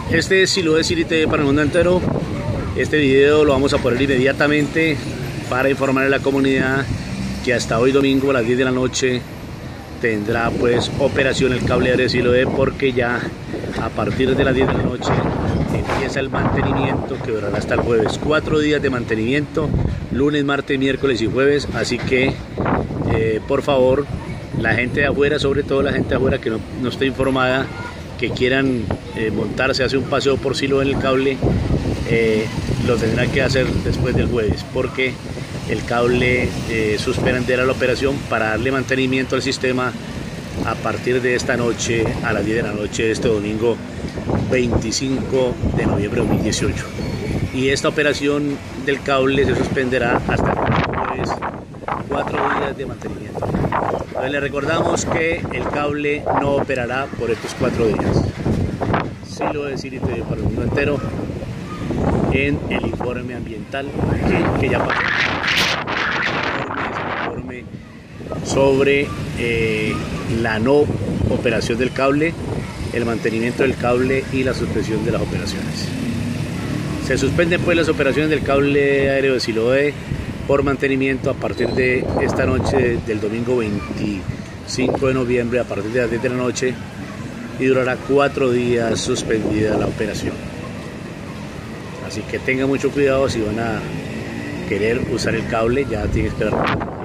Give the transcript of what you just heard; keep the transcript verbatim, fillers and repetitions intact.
Este es Siloé City T V para el mundo entero. Este video lo vamos a poner inmediatamente para informar a la comunidad que hasta hoy domingo a las diez de la noche tendrá pues operación el cable de Siloé, porque ya a partir de las diez de la noche empieza el mantenimiento que durará hasta el jueves. Cuatro días de mantenimiento, lunes, martes, miércoles y jueves. Así que eh, por favor, la gente de afuera, sobre todo la gente de afuera que no, no esté informada, que quieran eh, montarse, hacer un paseo por Siloé en el cable, eh, lo tendrán que hacer después del jueves, porque el cable eh, suspenderá la operación para darle mantenimiento al sistema a partir de esta noche a las diez de la noche de este domingo veinticinco de noviembre de dos mil dieciocho. Y esta operación del cable se suspenderá hasta el jueves, cuatro días de mantenimiento. Entonces le recordamos que el cable no operará por estos cuatro días. Siloé City T V para el mundo entero en el informe ambiental que ya pasó. El informe sobre eh, la no operación del cable, el mantenimiento del cable y la suspensión de las operaciones. Se suspenden pues las operaciones del cable aéreo de Siloé por mantenimiento a partir de esta noche del domingo veinticinco de noviembre a partir de las diez de la noche, y durará cuatro días suspendida la operación. Así que tengan mucho cuidado si van a querer usar el cable, ya tienen que esperar